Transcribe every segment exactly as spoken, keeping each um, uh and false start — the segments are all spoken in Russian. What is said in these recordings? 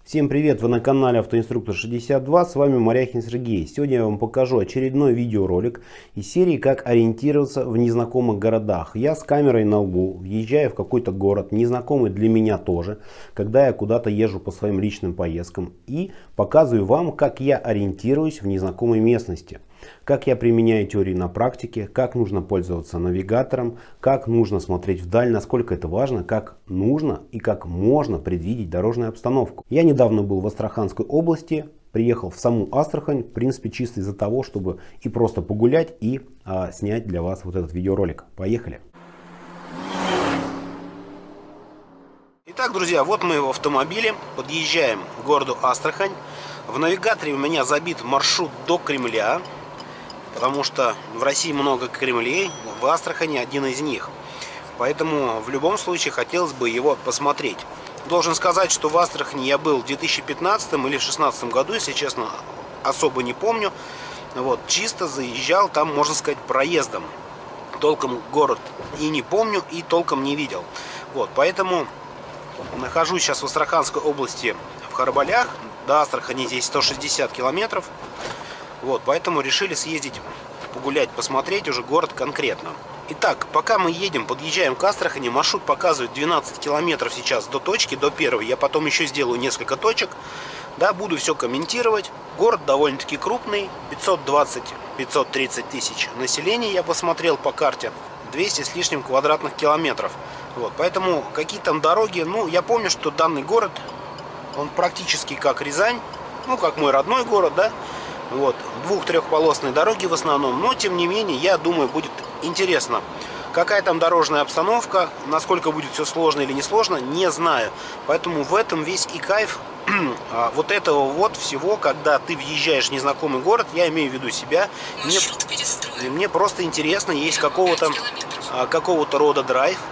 Всем привет! Вы на канале Автоинструктор шестьдесят два, с вами Моряхин Сергей. Сегодня я вам покажу очередной видеоролик из серии «Как ориентироваться в незнакомых городах». Я с камерой на лбу въезжаю в какой-то город, незнакомый для меня тоже, когда я куда-то езжу по своим личным поездкам, и показываю вам, как я ориентируюсь в незнакомой местности. Как я применяю теории на практике, как нужно пользоваться навигатором, как нужно смотреть вдаль, насколько это важно, как нужно и как можно предвидеть дорожную обстановку. Я недавно был в Астраханской области, приехал в саму Астрахань, в принципе, чисто из-за того, чтобы и просто погулять, и а, снять для вас вот этот видеоролик. Поехали! Итак, друзья, вот мы в автомобиле, подъезжаем к городу Астрахань. В навигаторе у меня забит маршрут до Кремля. Потому что в России много Кремлей, в Астрахани один из них. Поэтому в любом случае хотелось бы его посмотреть. Должен сказать, что в Астрахани я был в две тысячи пятнадцатом или в две тысячи шестнадцатом году, если честно, особо не помню. Вот, чисто заезжал там, можно сказать, проездом. Толком город и не помню, и толком не видел. Вот, поэтому нахожусь сейчас в Астраханской области, в Харабалях. До Астрахани здесь сто шестьдесят километров. Вот, поэтому решили съездить, погулять, посмотреть уже город конкретно. Итак, пока мы едем, подъезжаем к Астрахани, маршрут показывает двенадцать километров сейчас до точки, до первой. Я потом еще сделаю несколько точек, да, буду все комментировать. Город довольно-таки крупный, пятьсот двадцать — пятьсот тридцать тысяч населения, я посмотрел по карте, двести с лишним квадратных километров. Вот, поэтому какие там дороги, ну, я помню, что данный город, он практически как Рязань, ну, как мой родной город, да. Вот, двух-трехполосные дороги в основном, но тем не менее, я думаю, будет интересно. Какая там дорожная обстановка, насколько будет все сложно или не сложно, не знаю. Поэтому в этом весь и кайф вот этого вот всего, когда ты въезжаешь в незнакомый город, я имею в виду себя. Мне, мне просто интересно, есть какого-то какого-то рода драйв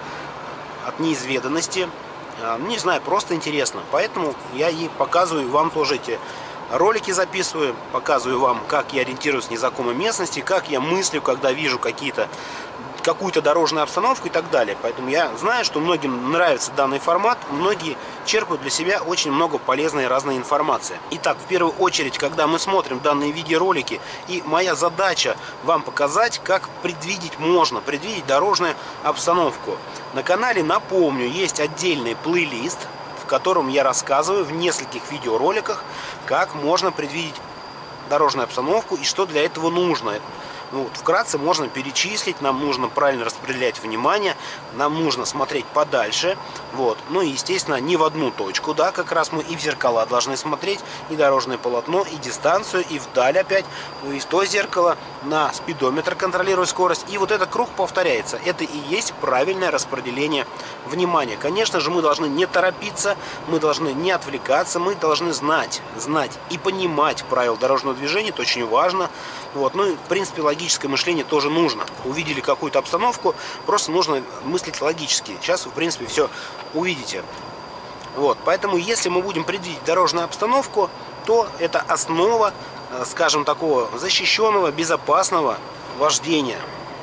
от неизведанности. Не знаю, просто интересно. Поэтому я и показываю вам тоже эти ролики, записываю, показываю вам, как я ориентируюсь в незнакомой местности, как я мыслю, когда вижу какие-то какую-то дорожную обстановку и так далее. Поэтому я знаю, что многим нравится данный формат, многие черпают для себя очень много полезной и разной информации. Итак, в первую очередь, когда мы смотрим данные видеоролики, и моя задача вам показать, как предвидеть можно, предвидеть дорожную обстановку. На канале, напомню, есть отдельный плейлист, в котором я рассказываю в нескольких видеороликах, как можно предвидеть дорожную обстановку и что для этого нужно. Ну, вот, вкратце можно перечислить, нам нужно правильно распределять внимание, нам нужно смотреть подальше, вот, ну и естественно не в одну точку, да, как раз мы и в зеркала должны смотреть, и дорожное полотно, и дистанцию, и вдаль опять, и в то зеркало, на спидометр контролировать скорость, и вот этот круг повторяется, это и есть правильное распределение внимания. Конечно же, мы должны не торопиться, мы должны не отвлекаться, мы должны знать, знать и понимать правила дорожного движения, это очень важно, вот, ну и в принципе логическое мышление тоже нужно. Увидели какую-то обстановку, просто нужно мыслить логически. Сейчас вы, в принципе, все увидите. Вот, поэтому, если мы будем предвидеть дорожную обстановку, то это основа, скажем, такого защищенного, безопасного вождения.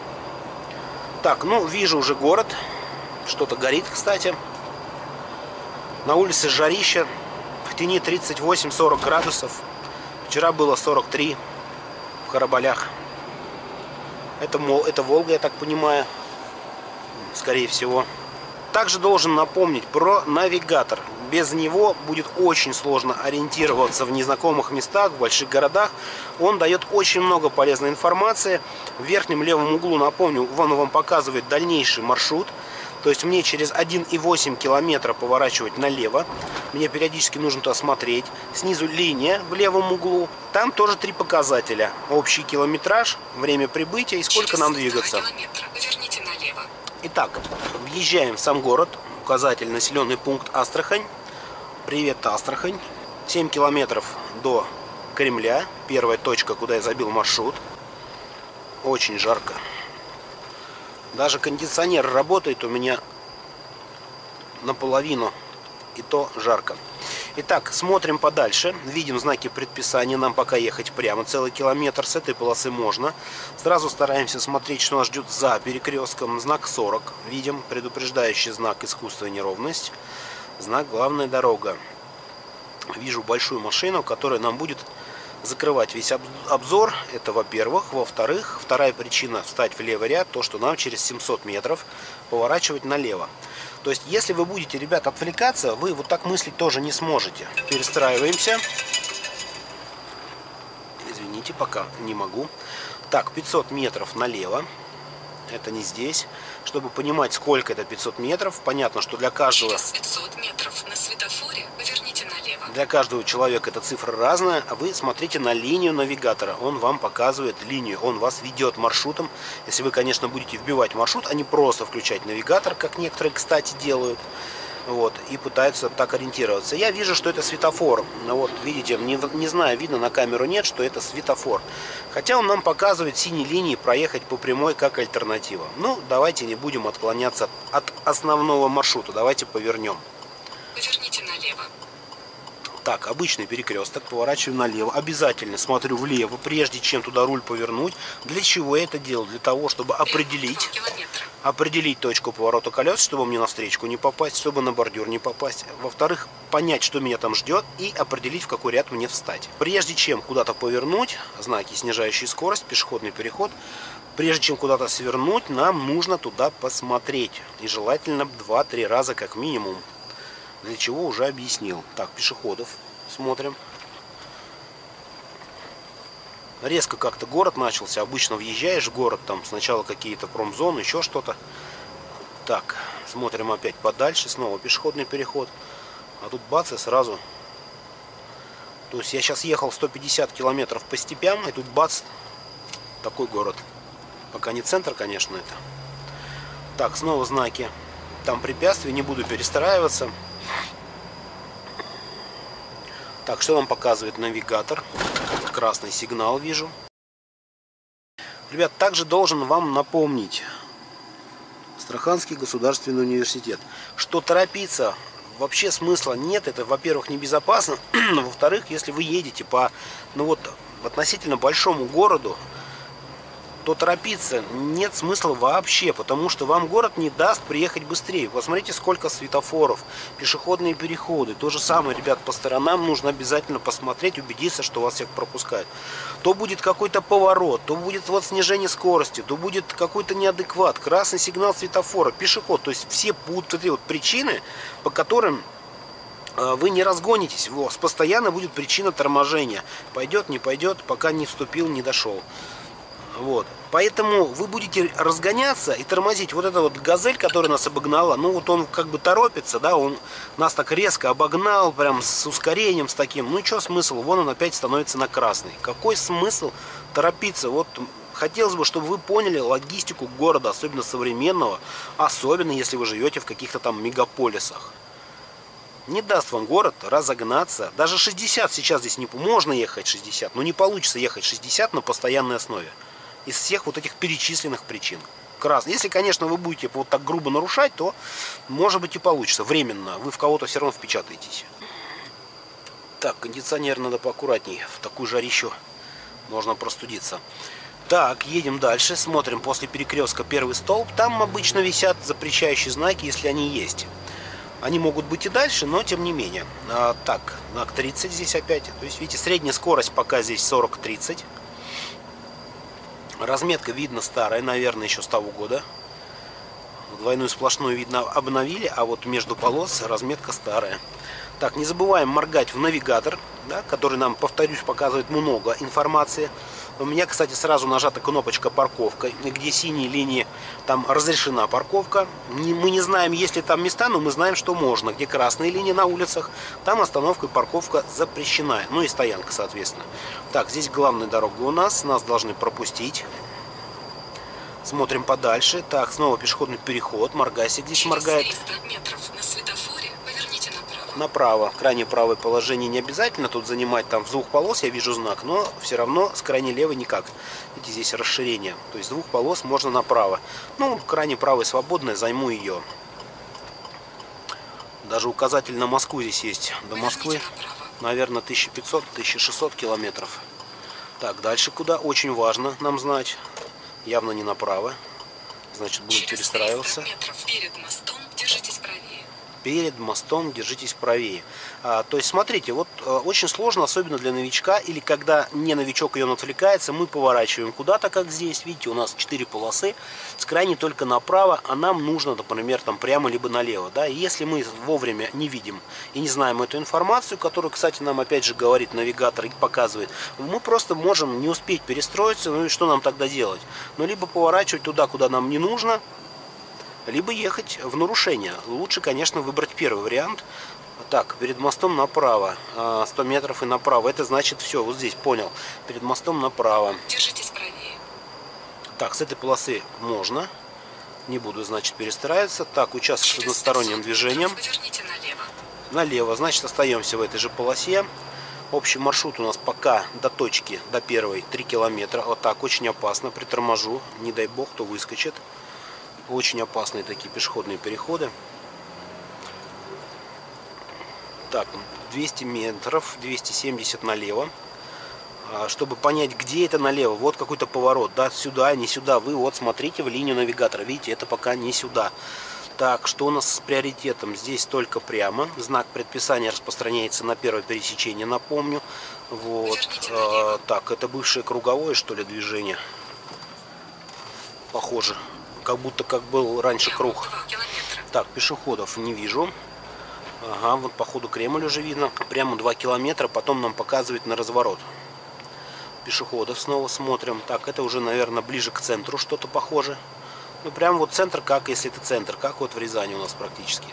Так, ну, вижу уже город. Что-то горит, кстати. На улице жарища. В тени тридцать восемь — сорок градусов. Вчера было сорок три в Харабалях. Это, это Волга, я так понимаю, скорее всего. Также должен напомнить про навигатор. Без него будет очень сложно ориентироваться в незнакомых местах, в больших городах. Он дает очень много полезной информации. В верхнем левом углу, напомню, он вам показывает дальнейший маршрут. То есть мне через один и восемь километра поворачивать налево. Мне периодически нужно туда смотреть. Снизу линия в левом углу. Там тоже три показателя. Общий километраж, время прибытия и сколько нам двигаться. Итак, въезжаем в сам город. Указатель населенный пункт Астрахань. Привет, Астрахань. семь километров до Кремля. Первая точка, куда я забил маршрут. Очень жарко. Даже кондиционер работает у меня наполовину, и то жарко. Итак, смотрим подальше. Видим знаки предписания. Нам пока ехать прямо целый километр. С этой полосы можно. Сразу стараемся смотреть, что нас ждет за перекрестком. Знак сорок. Видим предупреждающий знак искусство и неровность. Знак главная дорога. вижу большую машину, которая нам будет закрывать весь обзор. Это во-первых. Во-вторых, вторая причина встать в левый ряд, то, что нам через семьсот метров поворачивать налево. То есть, если вы будете, ребят, отвлекаться, вы вот так мыслить тоже не сможете. Перестраиваемся. Извините, пока не могу. Так, пятьсот метров налево. Это не здесь. Чтобы понимать, сколько это пятьсот метров, понятно, что для каждого... Через пятьсот метров на светофоре поверните налево. Для каждого человека эта цифра разная, а вы смотрите на линию навигатора. Он вам показывает линию, он вас ведет маршрутом. Если вы, конечно, будете вбивать маршрут, а не просто включать навигатор, как некоторые, кстати, делают. Вот, и пытаются так ориентироваться. Я вижу, что это светофор. Вот, видите, не, не знаю, видно на камеру, нет, что это светофор. Хотя он нам показывает синей линии проехать по прямой как альтернатива. Ну, давайте не будем отклоняться от основного маршрута. Давайте повернем. Поверните налево. Так, обычный перекресток, поворачиваю налево. Обязательно смотрю влево, прежде чем туда руль повернуть. Для чего я это делаю? Для того, чтобы определить, определить точку поворота колес, чтобы мне на встречку не попасть, чтобы на бордюр не попасть. Во-вторых, понять, что меня там ждет, и определить, в какой ряд мне встать. Прежде чем куда-то повернуть, знаки, снижающие скорость, пешеходный переход, прежде чем куда-то свернуть, нам нужно туда посмотреть. И желательно два-три раза как минимум. Для чего уже объяснил. Так, пешеходов смотрим. Резко как-то город начался. Обычно въезжаешь в город, там сначала какие-то промзоны, еще что-то. Так, смотрим опять подальше. Снова пешеходный переход. А тут бац, и сразу. То есть я сейчас ехал сто пятьдесят километров по степям, и тут бац, такой город. Пока не центр, конечно, это. Так, снова знаки. Там препятствия, не буду перестраиваться. Так, что нам показывает навигатор? Красный сигнал вижу. Ребят, также должен вам напомнить Астраханский государственный университет, что торопиться вообще смысла нет. Это, во-первых, небезопасно. Во-вторых, если вы едете по, ну вот, относительно большому городу, то торопиться нет смысла вообще, потому что вам город не даст приехать быстрее. Посмотрите, сколько светофоров, пешеходные переходы. То же самое, ребят, по сторонам нужно обязательно посмотреть, убедиться, что вас всех пропускают. То будет какой-то поворот, то будет вот снижение скорости, то будет какой-то неадекват, красный сигнал светофора, пешеход. То есть все будут эти вот причины, по которым вы не разгонитесь. Постоянно будет причина торможения. Пойдет, не пойдет, пока не вступил, не дошел. Вот. Поэтому вы будете разгоняться и тормозить. Вот эта вот газель, которая нас обогнала, ну вот он как бы торопится, да, он нас так резко обогнал, прям с ускорением, с таким. Ну и что смысл? Вон он опять становится на красный. Какой смысл торопиться? Вот хотелось бы, чтобы вы поняли логистику города, особенно современного, особенно если вы живете в каких-то там мегаполисах. Не даст вам город разогнаться. Даже шестьдесят сейчас здесь не можно ехать шестьдесят, но не получится ехать шестьдесят на постоянной основе. Из всех вот этих перечисленных причин. Красный. Если, конечно, вы будете вот так грубо нарушать, то, может быть, и получится. Временно. Вы в кого-то все равно впечатаетесь. Так, кондиционер надо поаккуратней. В такую жарищу можно простудиться. Так, едем дальше. Смотрим после перекрестка первый столб. Там обычно висят запрещающие знаки, если они есть. Они могут быть и дальше, но тем не менее. А, так, знак тридцать здесь опять. То есть, видите, средняя скорость пока здесь сорок-тридцать. Разметка видно старая, наверное, еще с того года. Двойную сплошную видно обновили, а вот между полос разметка старая. Так, не забываем моргать в навигатор, да, который нам, повторюсь, показывает много информации. У меня, кстати, сразу нажата кнопочка парковка, где синие линии, там разрешена парковка. Мы не знаем, есть ли там места, но мы знаем, что можно. Где красные линии на улицах, там остановка и парковка запрещена. Ну и стоянка, соответственно. Так, здесь главная дорога у нас, нас должны пропустить. Смотрим подальше. Так, снова пешеходный переход. Моргайся, здесь моргает. Через триста метров на светофоре поверните направо. Направо. Крайне правое положение не обязательно тут занимать. Там в двух полос я вижу знак, но все равно с крайне левой никак. Видите, здесь расширение. То есть с двух полос можно направо. Ну, крайне правая свободная, займу ее. Даже указатель на Москву здесь есть. До Москвы, наверное, тысяча пятьсот — тысяча шестьсот километров. Так, дальше куда? Очень важно нам знать. Явно не направо. Значит, будем перестраиваться. Метров перед мостом держитесь правее. перед мостом держитесь правее. А, то есть, смотрите, вот а, очень сложно, особенно для новичка, или когда не новичок, и он отвлекается, мы поворачиваем куда-то, как здесь. Видите, у нас четыре полосы, с крайней только направо, а нам нужно, например, там прямо либо налево. Да? И если мы вовремя не видим и не знаем эту информацию, которую, кстати, нам опять же говорит навигатор и показывает, мы просто можем не успеть перестроиться, ну и что нам тогда делать? Ну, либо поворачивать туда, куда нам не нужно, либо ехать в нарушение. Лучше, конечно, выбрать первый вариант. Так, перед мостом направо, сто метров и направо. Это значит все, вот здесь, понял. Перед мостом направо. Держитесь правее. Так, с этой полосы можно. Не буду, значит, перестраиваться. Так, участок с односторонним движением. Поверните налево. Налево, значит, остаемся в этой же полосе. Общий маршрут у нас пока до точки, до первой, три километра. Вот так, очень опасно. Приторможу, не дай бог, кто выскочит. Очень опасные такие пешеходные переходы. Так, двести метров, двести семьдесят налево. Чтобы понять, где это налево, вот какой-то поворот, да, сюда, не сюда. Вы вот смотрите в линию навигатора, видите, это пока не сюда. Так, что у нас с приоритетом? Здесь только прямо. Знак предписания распространяется на первое пересечение, напомню. Вот. А, так, это бывшее круговое, что ли, движение? Похоже. Как будто как был раньше круг. Так, пешеходов не вижу. Ага, вот по ходу Кремль уже видно. Прямо два километра, потом нам показывает на разворот. Пешеходов снова смотрим. Так, это уже, наверное, ближе к центру что-то похоже. Ну, прям вот центр, как если это центр, как вот в Рязани у нас практически.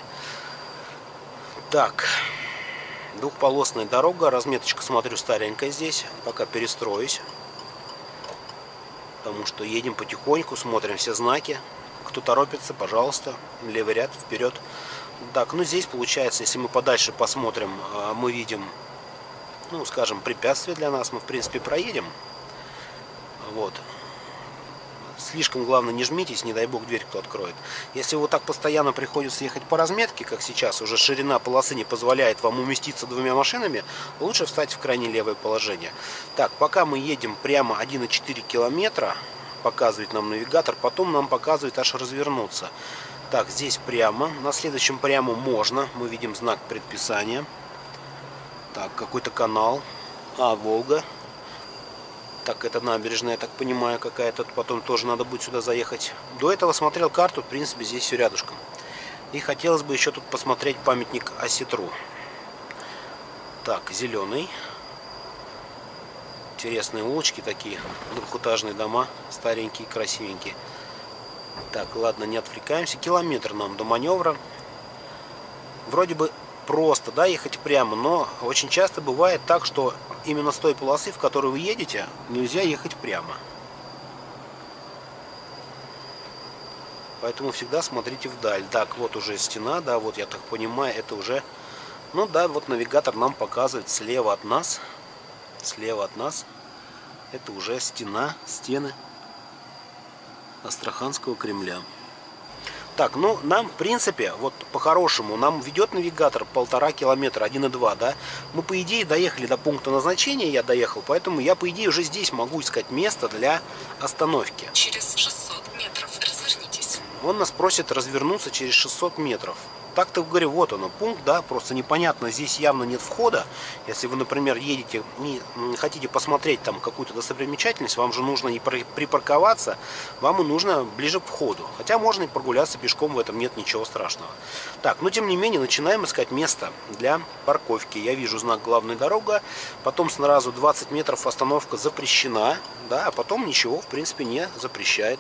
Так, двухполосная дорога. Разметочка, смотрю, старенькая здесь. Пока перестроюсь. Потому что едем потихоньку, смотрим все знаки. Кто торопится, пожалуйста, левый ряд, вперед. Так, ну здесь получается, если мы подальше посмотрим, мы видим, ну, скажем, препятствие для нас. Мы, в принципе, проедем. Вот. Слишком, главное, не жмитесь, не дай бог дверь кто откроет. Если вот так постоянно приходится ехать по разметке, как сейчас, уже ширина полосы не позволяет вам уместиться двумя машинами, лучше встать в крайне левое положение. Так, пока мы едем прямо один и четыре километра, показывает нам навигатор, потом нам показывает аж развернуться. Так, здесь прямо, на следующем прямо можно, мы видим знак предписания. Так, какой-то канал, а, Волга. Так, это набережная, я так понимаю, какая-то. Потом тоже надо будет сюда заехать. До этого смотрел карту, в принципе, здесь все рядышком. И хотелось бы еще тут посмотреть памятник Осетру. Так, зеленый. Интересные улочки такие, двухэтажные дома, старенькие, красивенькие. Так, ладно, не отвлекаемся. Километр нам до маневра. Вроде бы просто, да, ехать прямо, но очень часто бывает так, что именно с той полосы, в которой вы едете, нельзя ехать прямо. Поэтому всегда смотрите вдаль. Так, вот уже стена, да, вот я так понимаю, это уже, ну да, вот навигатор нам показывает слева от нас, слева от нас, это уже стена, стены Астраханского Кремля. Так, ну, нам, в принципе, вот по-хорошему, нам ведет навигатор полтора километра, один и два, да. Мы, по идее, доехали до пункта назначения, я доехал, поэтому я, по идее, уже здесь могу искать место для остановки. Через шестьсот метров развернитесь. Он нас просит развернуться через шестьсот метров. Так-то, говорю, вот оно, пункт, да, просто непонятно, здесь явно нет входа. Если вы, например, едете, не хотите посмотреть там какую-то достопримечательность, вам же нужно не припарковаться, вам и нужно ближе к входу. Хотя можно и прогуляться пешком, в этом нет ничего страшного. Так, но тем не менее, начинаем искать место для парковки. Я вижу знак «Главная дорога», потом сразу двадцать метров остановка запрещена, да, а потом ничего, в принципе, не запрещает.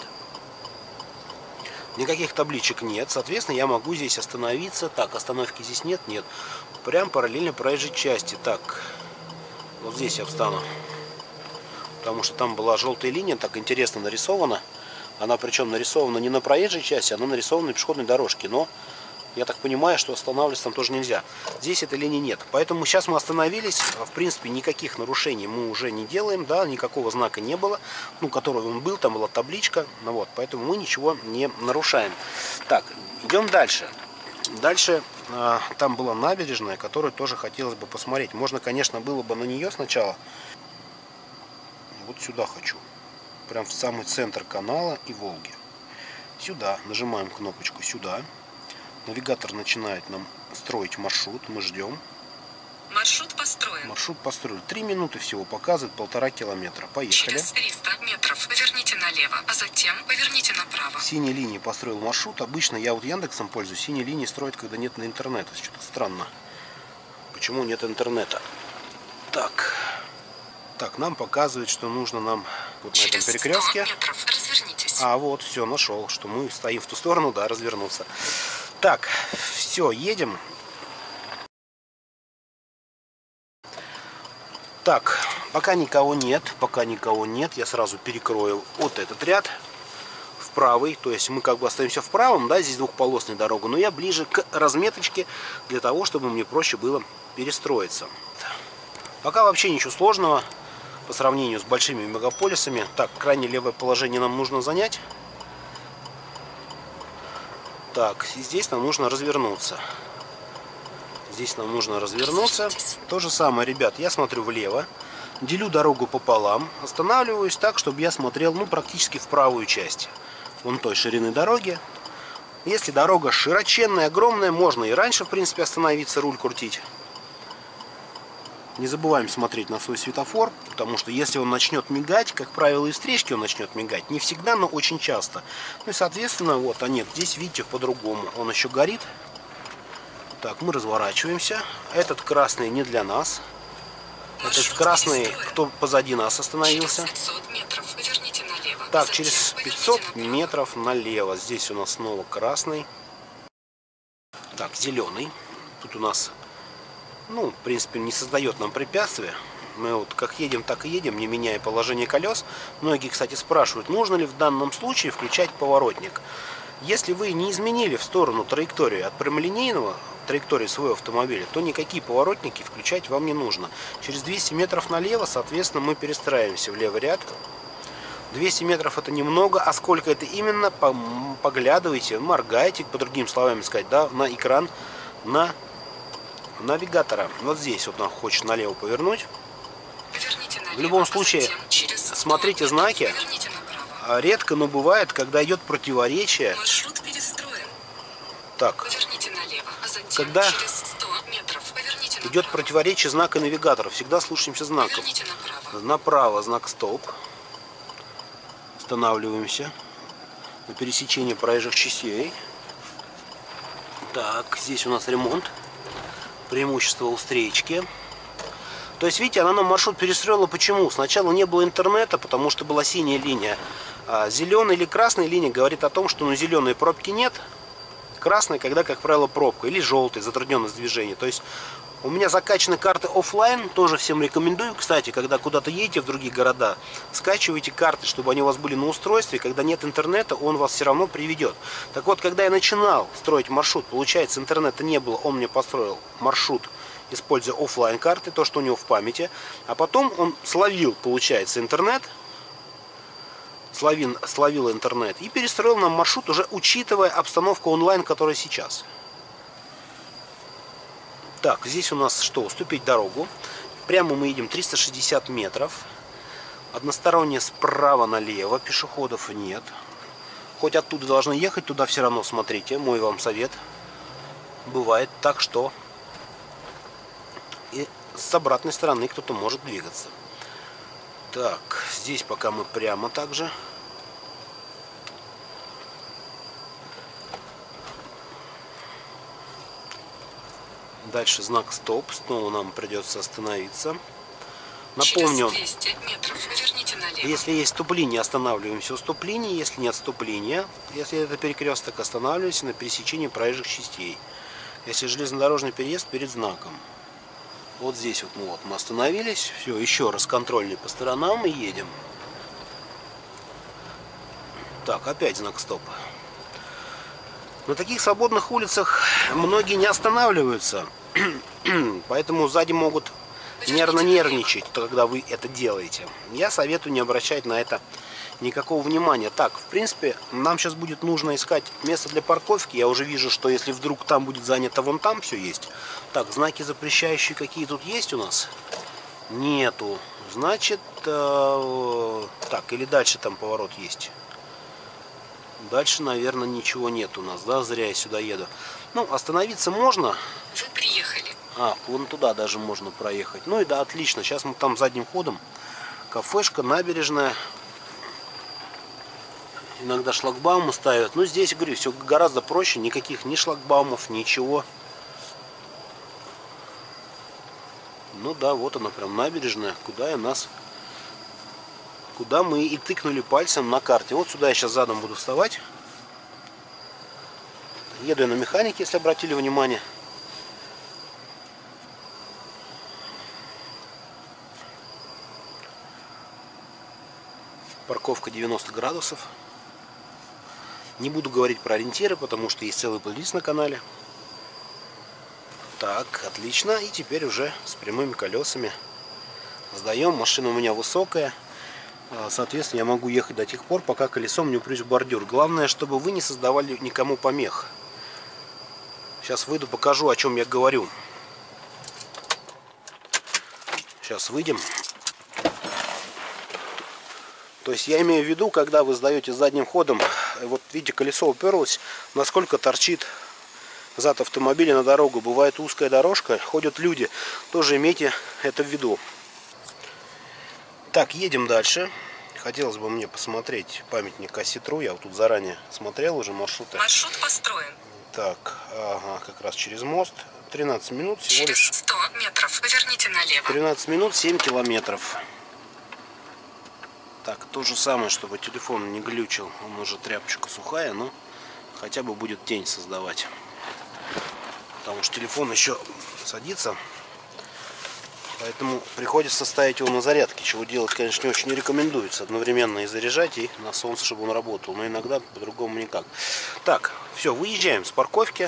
Никаких табличек нет, соответственно, я могу здесь остановиться. Так, остановки здесь нет, нет. Прям параллельно проезжей части. Так, вот здесь я встану. Потому что там была желтая линия, так интересно нарисована. Она причем нарисована не на проезжей части, она нарисована на пешеходной дорожке. Но я так понимаю, что останавливаться там тоже нельзя. Здесь этой линии нет. Поэтому сейчас мы остановились. В принципе, никаких нарушений мы уже не делаем. Да, никакого знака не было. Ну, который он был, там была табличка. Ну, вот, поэтому мы ничего не нарушаем. Так, идем дальше. Дальше э, там была набережная, которую тоже хотелось бы посмотреть. Можно, конечно, было бы на нее сначала. Вот сюда хочу. Прям в самый центр канала и Волги. Сюда. Нажимаем кнопочку «Сюда». Навигатор начинает нам строить маршрут. Мы ждем. Маршрут построен. Маршрут построен. Три минуты всего показывает, полтора километра. Поехали. Через триста метров поверните налево, а затем поверните направо. Синей линии построил маршрут. Обычно я вот Яндексом пользуюсь. Синие линии строят, когда нет на интернета. Что-то странно. Почему нет интернета? Так. Так, нам показывает, что нужно нам вот на этом перекрестке. сто метров развернитесь. А вот, все, нашел, что мы стоим в ту сторону, да, развернуться. Так, все, едем. Так, пока никого нет, пока никого нет, я сразу перекрою вот этот ряд в правый, то есть мы как бы остаемся в правом, да, здесь двухполосная дорога, но я ближе к разметочке для того, чтобы мне проще было перестроиться. Пока вообще ничего сложного по сравнению с большими мегаполисами. Так, крайне левое положение нам нужно занять. Так, и здесь нам нужно развернуться. Здесь нам нужно развернуться. То же самое, ребят, я смотрю влево, делю дорогу пополам, останавливаюсь так, чтобы я смотрел, ну, практически в правую часть вон той ширины дороги. Если дорога широченная, огромная, можно и раньше, в принципе, остановиться, руль крутить. Не забываем смотреть на свой светофор, потому что если он начнет мигать, как правило, и встречки он начнет мигать, не всегда, но очень часто. Ну и, соответственно, вот, а нет, здесь, видите, по-другому. Он еще горит. Так, мы разворачиваемся. Этот красный не для нас. Этот красный, кто позади нас остановился. Через пятьсот метров поверните налево. Так, Затем через поверните пятьсот направо. метров налево. Здесь у нас снова красный. Так, зеленый. Тут у нас, ну, в принципе, не создает нам препятствия. Мы вот как едем, так и едем, не меняя положение колес. Многие, кстати, спрашивают, нужно ли в данном случае включать поворотник. Если вы не изменили в сторону траектории от прямолинейного траектории своего автомобиля, то никакие поворотники включать вам не нужно. Через двести метров налево, соответственно, мы перестраиваемся в левый ряд. двести метров это немного, а сколько это именно, поглядывайте, моргайте, по другим словам сказать, да, на экран, на навигатора. Вот здесь вот он хочет налево повернуть. Налево, в любом а случае, смотрите знаки. Редко, но бывает, когда идет противоречие. Маршрут перестроен. Так, поверните налево, а затем когда через сто метров поверните идет направо. противоречие знака навигатора, всегда слушаемся знаков. Поверните направо. Направо знак стоп. Останавливаемся на пересечении проезжих частей. Так, здесь у нас ремонт. Преимущество у встречки. То есть, видите, она нам маршрут перестроила. Почему? Сначала не было интернета, потому что была синяя линия. А зеленая или красная линия говорит о том, что ну, зеленой пробки нет. Красная, когда, как правило, пробка. Или желтая, затрудненность движения. То есть, у меня закачаны карты офлайн. Тоже всем рекомендую. Кстати, когда куда-то едете в другие города, скачивайте карты, чтобы они у вас были на устройстве. Когда нет интернета, он вас все равно приведет. Так вот, когда я начинал строить маршрут, получается, интернета не было. Он мне построил маршрут, используя офлайн карты, то, что у него в памяти. А потом он словил, получается, интернет. Словил, словил интернет. И перестроил нам маршрут, уже учитывая обстановку онлайн, которая сейчас. Так, здесь у нас что? Уступить дорогу. Прямо мы едем триста шестьдесят метров. Односторонне справа налево. Пешеходов нет. Хоть оттуда должны ехать, туда все равно смотрите. Мой вам совет. Бывает так, что и с обратной стороны кто-то может двигаться. Так, здесь пока мы прямо также. Дальше знак стоп. Снова нам придется остановиться. Напомню, Через двести метров поверните налево. если есть стоп-линия, останавливаемся у стоп-линии. Если нет стоп-линия, если это перекресток, останавливаемся на пересечении проезжих частей. Если железнодорожный переезд, перед знаком. Вот здесь вот мы, вот мы остановились. Все, еще раз контрольный по сторонам и едем. Так, опять знак стоп. На таких свободных улицах многие не останавливаются. Поэтому сзади могут нервно нервничать, когда вы это делаете. Я советую не обращать на это никакого внимания. Так, в принципе, нам сейчас будет нужно искать место для парковки. Я уже вижу, что если вдруг там будет занято, вон там все есть. Так, знаки запрещающие какие тут есть у нас? Нету. Значит, э, так, или дальше там поворот есть. Дальше, наверное, ничего нет у нас, да, зря я сюда еду. Ну, остановиться можно. Вы приехали. А, вон туда даже можно проехать. Ну и да, отлично. Сейчас мы там задним ходом. Кафешка, набережная. Иногда шлагбаумы ставят. Но здесь, говорю, все гораздо проще. Никаких ни шлагбаумов, ничего. Ну да, вот она прям набережная, куда я нас... Куда мы и тыкнули пальцем на карте. Вот сюда я сейчас задом буду вставать. Еду я на механике, если обратили внимание. Парковка девяносто градусов. Не буду говорить про ориентиры, потому что есть целый плейлист на канале. Так, отлично. И теперь уже с прямыми колесами сдаем. Машина у меня высокая. Соответственно, я могу ехать до тех пор, пока колесом не упрюсь в бордюр. Главное, чтобы вы не создавали никому помех. Сейчас выйду, покажу, о чем я говорю. Сейчас выйдем. То есть я имею в виду, когда вы сдаете задним ходом, вот видите, колесо уперлось, насколько торчит зад автомобиля на дорогу. Бывает узкая дорожка, ходят люди. Тоже имейте это в виду. Так, едем дальше. Хотелось бы мне посмотреть памятник Осетру. Я вот тут заранее смотрел уже маршруты. Маршрут построен. Так, ага, как раз через мост. тринадцать минут всего Через лишь. сто метров поверните налево. тринадцать минут, семь километров. Так, то же самое, чтобы телефон не глючил. Он уже тряпочка сухая, но хотя бы будет тень создавать. Потому что телефон еще садится. Поэтому приходится ставить его на зарядке. Чего делать, конечно, не очень не рекомендуется. Одновременно и заряжать, и на солнце, чтобы он работал. Но иногда по-другому никак. Так, все, выезжаем с парковки.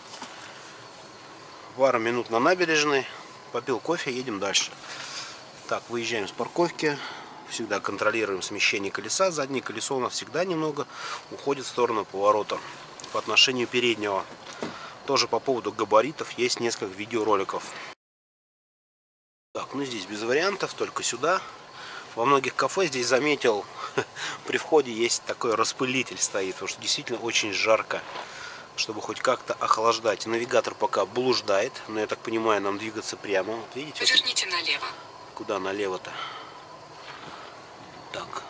Пару минут на набережной. Попил кофе, едем дальше. Так, выезжаем с парковки. Всегда контролируем смещение колеса. Заднее колесо у нас всегда немного уходит в сторону поворота по отношению переднего. Тоже по поводу габаритов есть несколько видеороликов. Так, ну здесь без вариантов, только сюда. Во многих кафе здесь заметил, при входе есть такой распылитель стоит, потому что действительно очень жарко, чтобы хоть как-то охлаждать. Навигатор пока блуждает, но я так понимаю, нам двигаться прямо. Вот видите? Поверните налево. Куда налево-то? Так.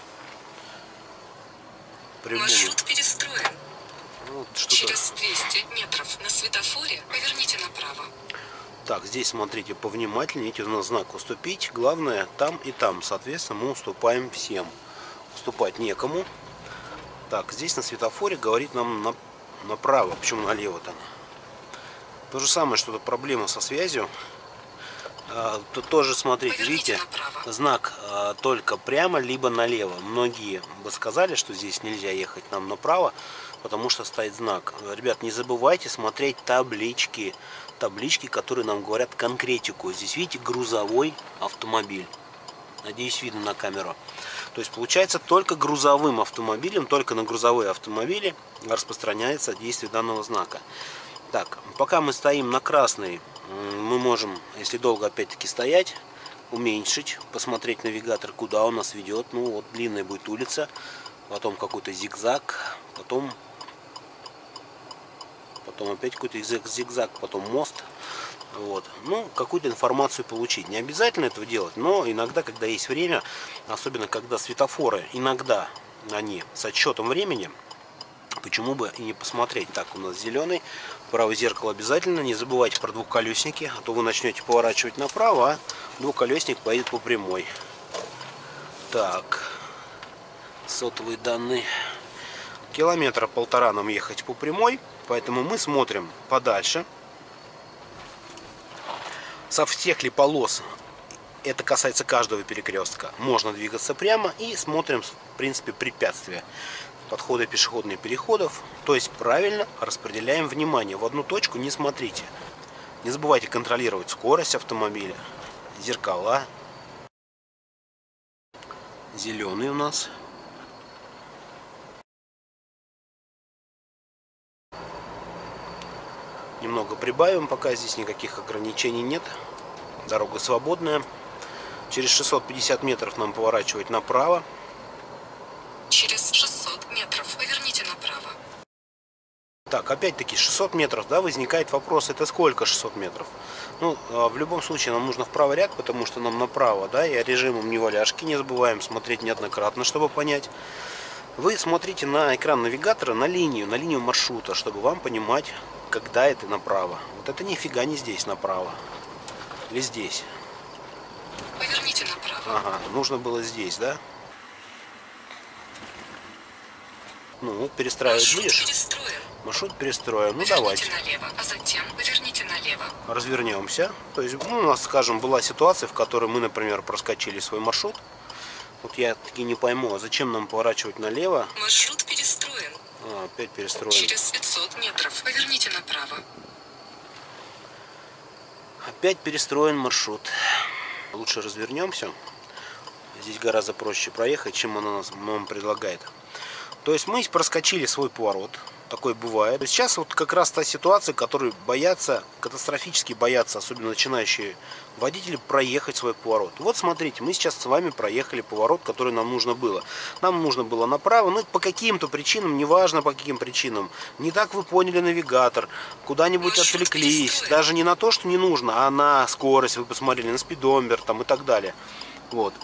Прямому. Маршрут перестроен. Вот Через двести метров на светофоре поверните направо. Так, здесь смотрите повнимательнее. Видите, у нас знак «Уступить». Главное, там и там. Соответственно, мы уступаем всем. Уступать некому. Так, здесь на светофоре говорит нам на, направо. Почему налево-то? То же самое, что-то проблема со связью. А, тут тоже, смотрите, Поверните видите, направо. знак а, только прямо, либо налево. Многие бы сказали, что здесь нельзя ехать нам направо, потому что стоит знак. Ребят, не забывайте смотреть таблички. Таблички, которые нам говорят конкретику. Здесь, видите, грузовой автомобиль. Надеюсь, видно на камеру. То есть, получается, только грузовым автомобилем, только на грузовые автомобили распространяется действие данного знака. Так, пока мы стоим на красной, мы можем, если долго опять-таки стоять, уменьшить, посмотреть навигатор, куда он нас ведет. Ну, вот длинная будет улица, потом какой-то зигзаг, потом... Потом опять какой-то зигзаг, потом мост. Вот. Ну, какую-то информацию получить. Не обязательно этого делать, но иногда, когда есть время, особенно когда светофоры, иногда они с отсчетом времени, почему бы и не посмотреть. Так, у нас зеленый, правое зеркало обязательно. Не забывайте про двухколесники, а то вы начнете поворачивать направо, а двухколесник поедет по прямой. Так, сотовые данные. Километра полтора нам ехать по прямой. Поэтому мы смотрим подальше. Со всех ли полос, это касается каждого перекрестка, можно двигаться прямо. И смотрим, в принципе, препятствия. Подходы пешеходных переходов. То есть правильно распределяем внимание. В одну точку не смотрите. Не забывайте контролировать скорость автомобиля. Зеркала. Зеленый у нас. Немного прибавим, пока здесь никаких ограничений нет. Дорога свободная. Через шестьсот пятьдесят метров нам поворачивать направо. Через шестьсот метров поверните Так, опять-таки шестьсот метров, да, возникает вопрос, это сколько шестьсот метров? Ну, в любом случае нам нужно вправо ряд, потому что нам направо, да, и режимом неваляшки не забываем смотреть неоднократно, чтобы понять. Вы смотрите на экран навигатора, на линию, на линию маршрута, чтобы вам понимать, когда это направо. Вот это нифига не здесь направо. Или здесь. Поверните направо. Ага, нужно было здесь, да? Ну, перестраивать Маршрут будешь? перестроен. Маршрут перестроим. Ну, Поверните давайте. налево, а затем поверните налево. Развернемся. То есть, ну, у нас, скажем, была ситуация, в которой мы, например, проскочили свой маршрут. Вот я таки не пойму, а зачем нам поворачивать налево? Маршрут перестроен. А, опять перестроен. Через пятьсот метров поверните направо. Опять перестроен маршрут. Лучше развернемся. Здесь гораздо проще проехать, чем она нас, нам предлагает. То есть мы проскочили свой поворот. Такое бывает. Сейчас вот как раз та ситуация, которую боятся, катастрофически боятся, особенно начинающие водители, проехать свой поворот. Вот смотрите, мы сейчас с вами проехали поворот, который нам нужно было. Нам нужно было направо, ну по каким-то причинам, неважно по каким причинам, не так вы поняли навигатор, куда-нибудь отвлеклись, даже не на то, что не нужно, а на скорость вы посмотрели, на спидометр там и так далее. Вот.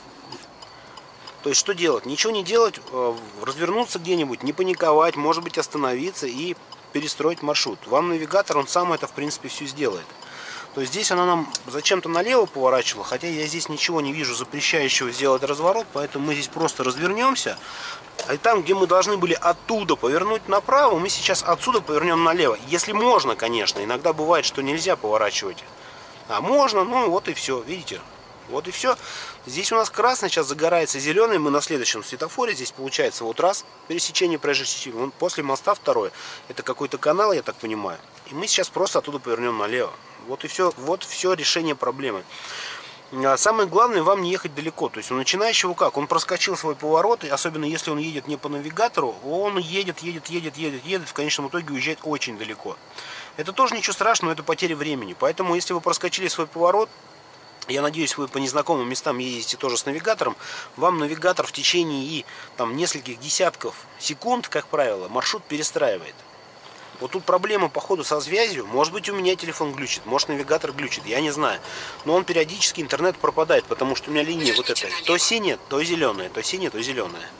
То есть что делать? Ничего не делать, развернуться где-нибудь, не паниковать, может быть остановиться и перестроить маршрут. Вам навигатор, он сам это в принципе все сделает. То есть здесь она нам зачем-то налево поворачивала, хотя я здесь ничего не вижу запрещающего сделать разворот, поэтому мы здесь просто развернемся. А там, где мы должны были оттуда повернуть направо, мы сейчас отсюда повернем налево. Если можно, конечно, иногда бывает, что нельзя поворачивать. А можно, ну вот и все, видите? Вот и все. Здесь у нас красный, сейчас загорается зеленый. Мы на следующем светофоре. Здесь получается вот раз пересечение проезжей части. После моста второе. Это какой-то канал, я так понимаю. И мы сейчас просто оттуда повернем налево. Вот и все. Вот все решение проблемы. А самое главное, вам не ехать далеко. То есть у начинающего как? Он проскочил свой поворот. И особенно если он едет не по навигатору, он едет, едет, едет, едет, едет. В конечном итоге уезжает очень далеко. Это тоже ничего страшного, это потеря времени. Поэтому если вы проскочили свой поворот, я надеюсь, вы по незнакомым местам ездите тоже с навигатором. Вам навигатор в течение и там нескольких десятков секунд, как правило, маршрут перестраивает. Вот тут проблема по ходу со связью. Может быть, у меня телефон глючит, может навигатор глючит, я не знаю. Но он периодически, интернет пропадает, потому что у меня линия вот эта то синяя, то зеленая, то синяя, то зеленая.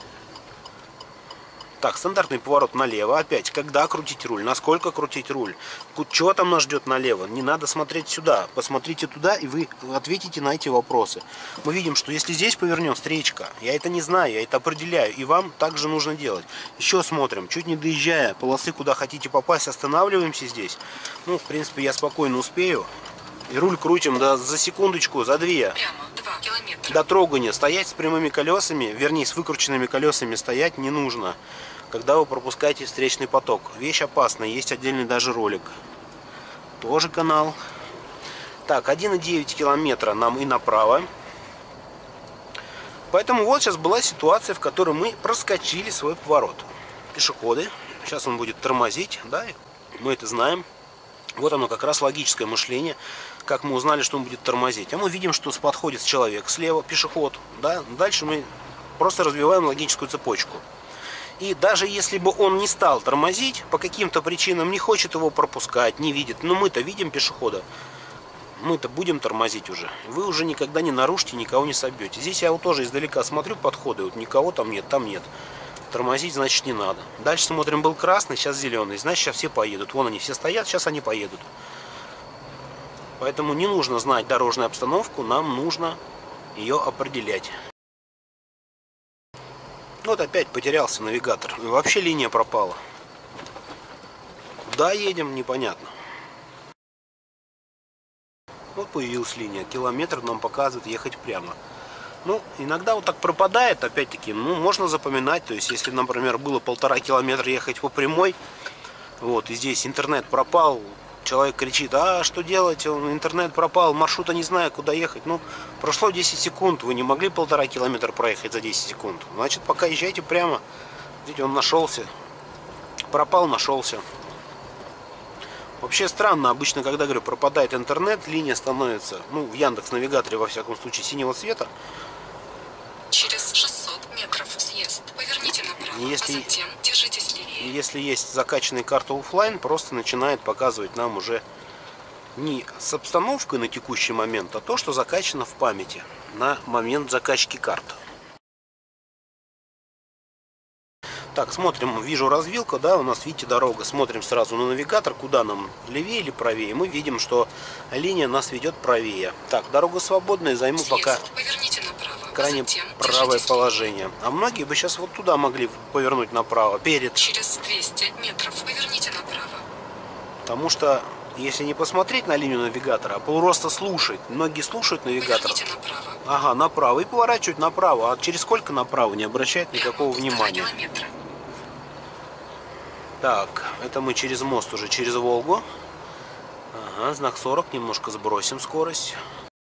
Так, стандартный поворот налево. Опять, когда крутить руль, насколько крутить руль, что там нас ждет налево. Не надо смотреть сюда. Посмотрите туда, и вы ответите на эти вопросы. Мы видим, что если здесь повернем встречка, я это не знаю, я это определяю, и вам также нужно делать. Еще смотрим, чуть не доезжая полосы, куда хотите попасть, останавливаемся здесь. Ну, в принципе, я спокойно успею. И руль крутим да, за секундочку, за две. Прямо два километра. До трогания. Стоять с прямыми колесами, вернее, с выкрученными колесами стоять не нужно, когда вы пропускаете встречный поток. Вещь опасная, есть отдельный даже ролик. Тоже канал. Так, один и девять километра нам и направо. Поэтому вот сейчас была ситуация, в которой мы проскочили свой поворот. Пешеходы. Сейчас он будет тормозить, да, мы это знаем. Вот оно как раз логическое мышление, как мы узнали, что он будет тормозить. А мы видим, что подходит человек слева, пешеход, да, дальше мы просто развиваем логическую цепочку. И даже если бы он не стал тормозить, по каким-то причинам не хочет его пропускать, не видит, но мы-то видим пешехода, мы-то будем тормозить уже. Вы уже никогда не нарушите, никого не собьете. Здесь я вот тоже издалека смотрю подходы, вот никого там нет, там нет. Тормозить, значит, не надо. Дальше смотрим, был красный, сейчас зеленый. Значит, сейчас все поедут. Вон они все стоят, сейчас они поедут. Поэтому не нужно знать дорожную обстановку, нам нужно ее определять. Вот опять потерялся навигатор. И вообще линия пропала. Куда едем, непонятно. Вот появилась линия. Километр нам показывает ехать прямо. Ну, иногда вот так пропадает, опять-таки, ну, можно запоминать, то есть, если, например, было полтора километра ехать по прямой, вот, и здесь интернет пропал, человек кричит, а что делать, он, интернет пропал, маршрута не знаю, куда ехать, ну, прошло десять секунд, вы не могли полтора километра проехать за десять секунд, значит, пока езжайте прямо, видите, он нашелся, пропал, нашелся. Вообще странно, обычно, когда, говорю, пропадает интернет, линия становится, ну, в Яндекс.Навигаторе, во всяком случае, синего цвета. Через шестьсот метров съезд. съезд. Поверните направо, Если- а затем держитесь левее. Если есть закачанные карты оффлайн, просто начинает показывать нам уже не с обстановкой на текущий момент, а то, что закачано в памяти на момент закачки карт. Так, смотрим, вижу развилка, да, у нас, видите, дорога. Смотрим сразу на навигатор, куда нам, левее или правее. Мы видим, что линия нас ведет правее. Так, дорога свободная, займу Съезд. пока Поверните направо, крайне а затем правое держитесь положение. А многие бы сейчас вот туда могли повернуть направо, перед. левее. Через двести метров поверните направо. Потому что, если не посмотреть на линию навигатора, а просто слушать, многие слушают навигатор. Поверните направо. Ага, направо. И поворачивать направо. А через сколько направо, не обращает никакого Прямо внимания. полтора километра. Так, это мы через мост уже, через Волгу. Ага, знак сорок, немножко сбросим скорость.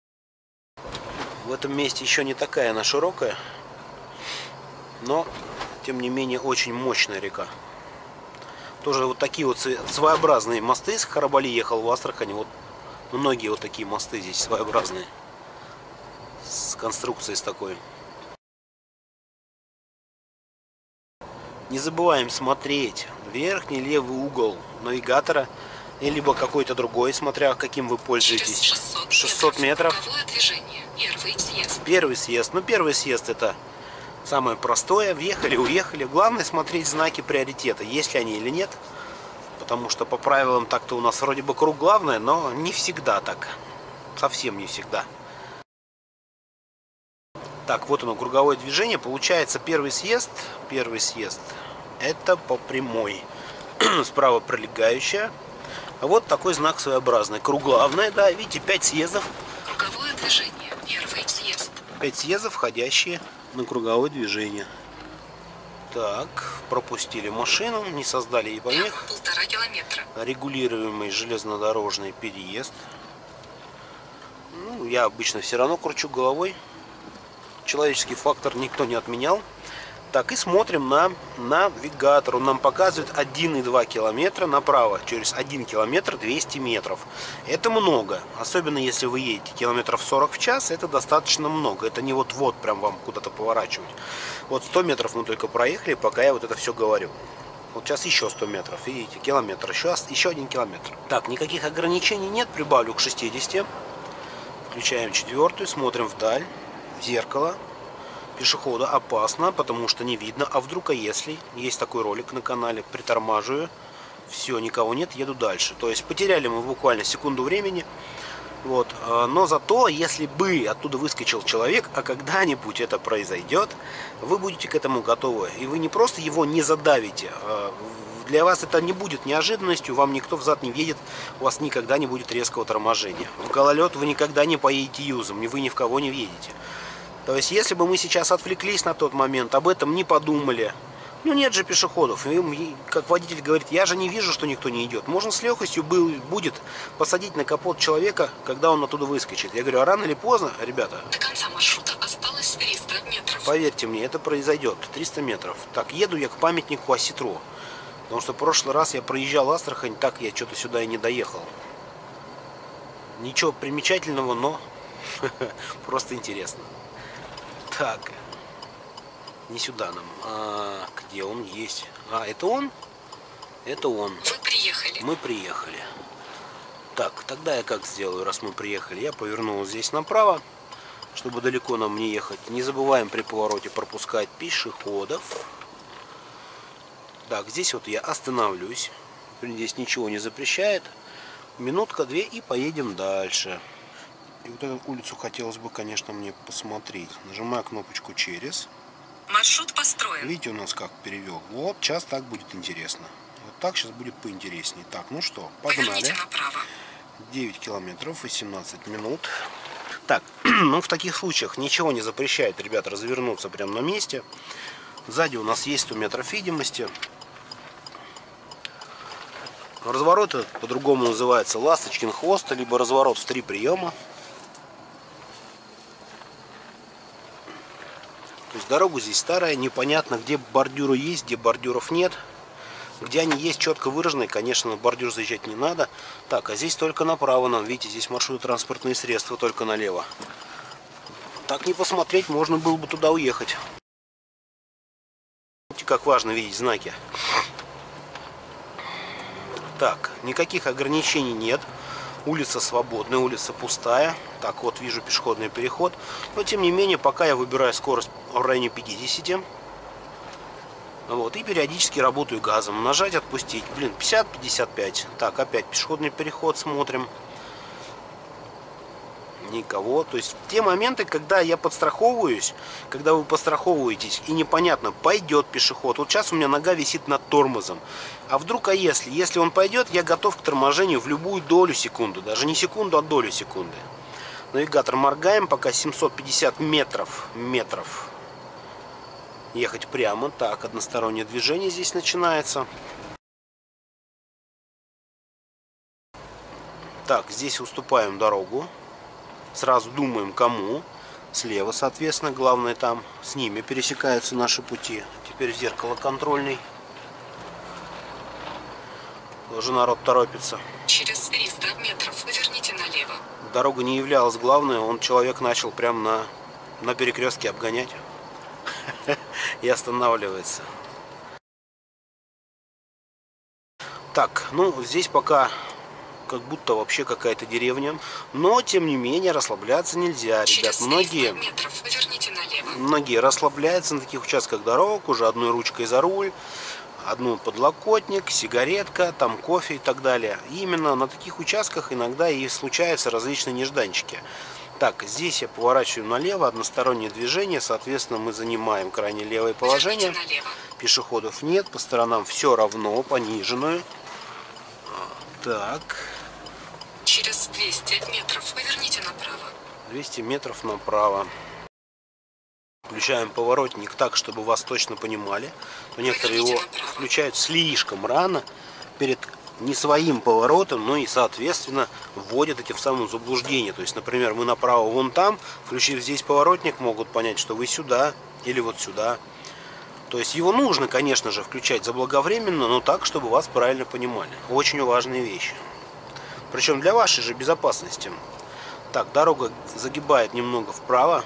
В этом месте еще не такая она широкая, но, тем не менее, очень мощная река. Тоже вот такие вот своеобразные мосты. С Харабали ехал в Астрахань. Вот многие вот такие мосты здесь своеобразные. С конструкцией с такой. Не забываем смотреть верхний левый угол навигатора, либо какой-то другой, смотря каким вы пользуетесь. Через шестьсот метров. Круговое движение. Первый съезд. Первый съезд. Ну, первый съезд это самое простое. Въехали, уехали. Главное смотреть знаки приоритета, есть ли они или нет. Потому что по правилам так-то у нас вроде бы круг главное, но не всегда так. Совсем не всегда. Так, вот оно, круговое движение. Получается, первый съезд, первый съезд, это по прямой. Справа пролегающая. А вот такой знак своеобразный. Круг главное, да, видите, пять съездов. Круговое движение. Первый съезд. пять съездов, входящие на круговое движение. Так, пропустили машину, не создали ей Прямо помех. полтора километра. Регулируемый железнодорожный переезд. Ну, я обычно все равно кручу головой. Человеческий фактор никто не отменял. Так, и смотрим на навигатор. Он нам показывает один и два километра направо. Через один километр двести метров. Это много. Особенно если вы едете километров сорок в час, это достаточно много. Это не вот-вот прям вам куда-то поворачивать. Вот сто метров мы только проехали, пока я вот это все говорю. Вот сейчас еще сто метров. Видите, километр. Еще, еще один километр. Так, никаких ограничений нет. Прибавлю к шестидесяти. Включаем четвертую. Смотрим вдаль. В зеркало. Пешехода опасно, потому что не видно. А вдруг, а если? Есть такой ролик на канале. Притормаживаю. Все, никого нет, еду дальше. То есть потеряли мы буквально секунду времени. Вот. Но зато, если бы оттуда выскочил человек, а когда-нибудь это произойдет, вы будете к этому готовы. И вы не просто его не задавите. Для вас это не будет неожиданностью, вам никто взад не въедет, у вас никогда не будет резкого торможения. В гололед вы никогда не поедете юзом, вы ни в кого не въедете. То есть, если бы мы сейчас отвлеклись на тот момент, об этом не подумали, ну нет же пешеходов, и, как водитель говорит, я же не вижу, что никто не идет. Можно с легкостью был, будет посадить на капот человека, когда он оттуда выскочит. Я говорю, а рано или поздно, ребята, До конца маршрута осталось триста метров. поверьте мне, это произойдет. триста метров. Так, еду я к памятнику Осетро. Потому что в прошлый раз я проезжал Астрахань, так я что-то сюда и не доехал. Ничего примечательного, но просто интересно. Так, не сюда нам. А, где он есть? А, это он? Это он. Вы приехали. Мы приехали. Так, тогда я как сделаю, раз мы приехали? Я повернул здесь направо, чтобы далеко нам не ехать. Не забываем при повороте пропускать пешеходов. Так, здесь вот я остановлюсь. Здесь ничего не запрещает. Минутка-две и поедем дальше. И вот эту улицу хотелось бы, конечно, мне посмотреть. Нажимаю кнопочку «Через». Маршрут построен. Видите, у нас как перевел. Вот, сейчас так будет интересно. Вот так сейчас будет поинтереснее. Так, ну что, погнали. Поверните направо. девять километров, восемнадцать минут. Так, ну в таких случаях ничего не запрещает, ребята, развернуться прямо на месте. Сзади у нас есть сто метров видимости. Разворот этот по-другому называется ласточкин хвост, либо разворот в три приема. То есть дорога здесь старая, непонятно, где бордюры есть, где бордюров нет. Где они есть четко выраженные, конечно, на бордюр заезжать не надо. Так, а здесь только направо нам, видите, здесь маршрут транспортные средства только налево. Так не посмотреть, можно было бы туда уехать. как важно видеть знаки. Так, никаких ограничений нет. Улица свободная, улица пустая. Так, вот вижу пешеходный переход. Но тем не менее, пока я выбираю скорость в районе пятидесяти. Вот, и периодически работаю газом. Нажать, отпустить. Блин, пятьдесят пятьдесят пять. Так, опять пешеходный переход смотрим. Никого. То есть в те моменты, когда я подстраховываюсь, когда вы подстраховываетесь и непонятно, пойдет пешеход. Вот сейчас у меня нога висит над тормозом. А вдруг, а если? Если он пойдет, я готов к торможению в любую долю секунды. Даже не секунду, а долю секунды. Навигатор моргаем, пока семьсот пятьдесят метров. Метров. Ехать прямо. Так, одностороннее движение здесь начинается. Так, здесь уступаем дорогу. Сразу думаем, кому. Слева, соответственно, главное там. С ними пересекаются наши пути. Теперь зеркало контрольный. Тоже народ торопится. Через триста метров поверните налево. Дорога не являлась главной. Он, человек, начал прямо на, на перекрестке обгонять. И останавливается. Так, ну здесь пока как будто вообще какая-то деревня. Но, тем не менее, расслабляться нельзя, ребят. Многие, многие расслабляются на таких участках дорог, уже одной ручкой за руль, одну подлокотник, сигаретка, там кофе и так далее. И именно на таких участках иногда и случаются различные нежданчики. Так, здесь я поворачиваю налево, одностороннее движение, соответственно, мы занимаем крайне левое положение. Пешеходов нет, по сторонам все равно, пониженную. Так. Через двести метров поверните направо. двести метров направо. Включаем поворотник так, чтобы вас точно понимали. Но некоторые его включают слишком рано, перед не своим поворотом, но и, соответственно, вводят этим самым в заблуждение. То есть, например, мы направо вон там, включив здесь поворотник, могут понять, что вы сюда или вот сюда. То есть его нужно, конечно же, включать заблаговременно, но так, чтобы вас правильно понимали. Очень важные вещи. Причем для вашей же безопасности. Так, дорога загибает немного вправо.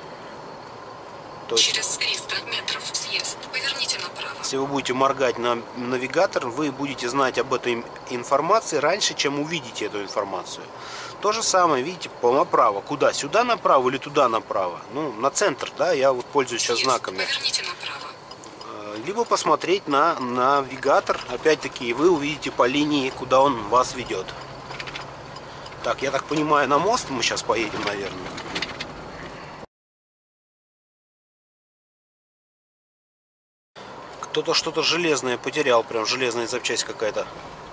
То есть, через триста метров съезд. Поверните направо. если вы будете моргать на навигатор, вы будете знать об этой информации раньше, чем увидите эту информацию. То же самое, видите, по направо. Куда? Сюда направо или туда направо? Ну, на центр, да, я вот пользуюсь сейчас знаками. Поверните направо. Либо посмотреть на навигатор, опять-таки, вы увидите по линии, куда он вас ведет. Так, я так понимаю, на мост мы сейчас поедем, наверное. Кто-то что-то железное потерял, прям железная запчасть какая-то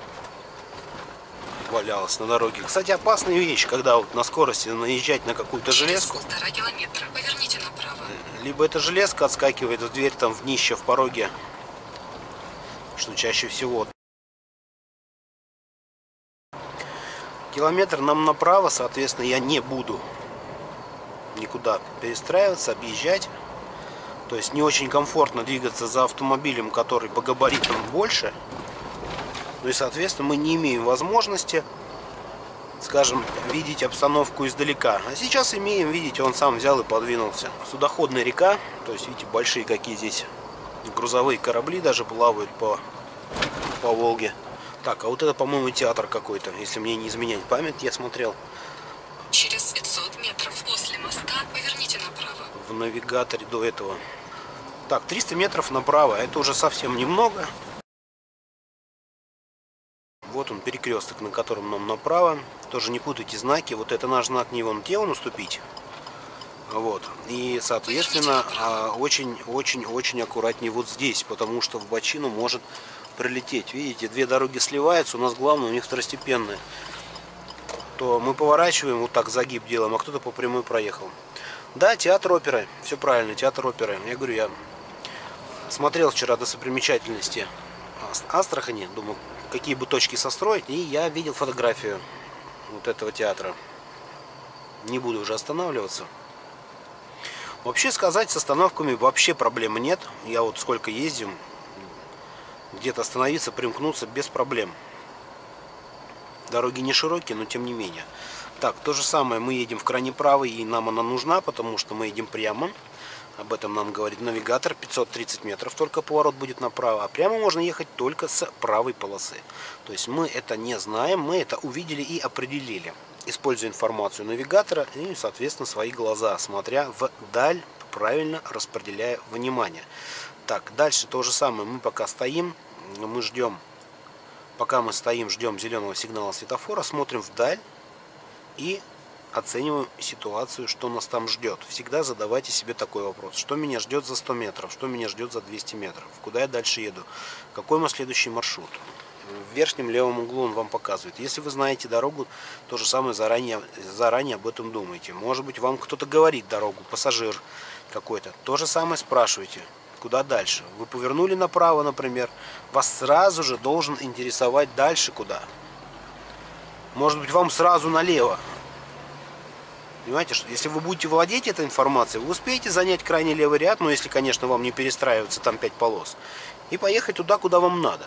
валялась на дороге. Кстати, опасная вещь, когда вот на скорости наезжать на какую-то железку. полтора километра. Поверните направо. Либо эта железка отскакивает в дверь, там в днище, в пороге, что чаще всего. Километр нам направо, соответственно, я не буду никуда перестраиваться, объезжать. То есть не очень комфортно двигаться за автомобилем, который по габаритам больше. Ну и, соответственно, мы не имеем возможности, скажем, видеть обстановку издалека. А сейчас имеем, видите, он сам взял и подвинулся. Судоходная река, то есть, видите, большие какие здесь грузовые корабли даже плавают по, по Волге. Так, а вот это, по-моему, театр какой-то, если мне не изменять память, я смотрел. Через пятьсот метров после моста поверните направо. В навигаторе до этого. Так, триста метров направо, это уже совсем немного. Вот он, перекресток, на котором нам направо. Тоже не путайте знаки. Вот это наш знак, не вон те, он уступить. Вот. И, соответственно, очень-очень-очень аккуратнее вот здесь, потому что в бочину может прилететь. Видите, две дороги сливаются, у нас главное, у них второстепенная. То мы поворачиваем, вот так загиб делаем, а кто-то по прямой проехал. Да, театр оперы, все правильно, театр оперы. Я говорю, я смотрел вчера достопримечательности Астрахани, думаю, какие бы точки состроить, и я видел фотографию вот этого театра. Не буду уже останавливаться. Вообще сказать, с остановками вообще проблемы нет. Я вот сколько ездим, где-то остановиться, примкнуться без проблем. Дороги не широкие, но тем не менее. Так, то же самое, мы едем в крайне правый, и нам она нужна, потому что мы едем прямо. Об этом нам говорит навигатор. пятьсот тридцать метров только поворот будет направо, а прямо можно ехать только с правой полосы. То есть мы это не знаем, мы это увидели и определили, используя информацию навигатора и, соответственно, свои глаза, смотря вдаль, правильно распределяя внимание. Так, дальше то же самое, мы пока стоим, мы ждем, пока мы стоим, ждем зеленого сигнала светофора, смотрим вдаль и оцениваем ситуацию, что нас там ждет. Всегда задавайте себе такой вопрос: что меня ждет за сто метров, что меня ждет за двести метров, куда я дальше еду, какой мой следующий маршрут. В верхнем левом углу он вам показывает. Если вы знаете дорогу, то же самое заранее, заранее об этом думайте. Может быть, вам кто-то говорит дорогу, пассажир какой-то. То же самое спрашивайте, куда дальше. Вы повернули направо, например, вас сразу же должен интересовать дальше куда. Может быть, вам сразу налево. Понимаете, что если вы будете владеть этой информацией, вы успеете занять крайне левый ряд, ну если, конечно, вам не перестраиваться, там пять полос, и поехать туда, куда вам надо.